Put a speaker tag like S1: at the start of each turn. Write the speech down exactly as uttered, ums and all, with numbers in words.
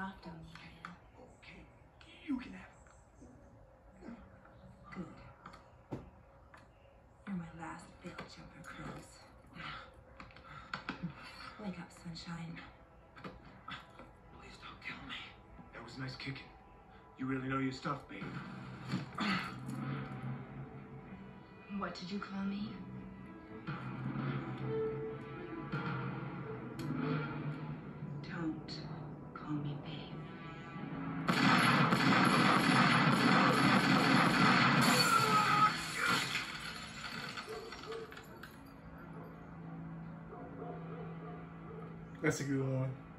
S1: soft on me, are you?
S2: Okay, you can have it.
S1: Good. You're my last bit, Jumper Cruz. Wake up, sunshine.
S2: Please don't kill me. That was nice kicking. You really know your stuff, babe.
S1: What did you call me? Don't call me babe.
S3: That's a good one.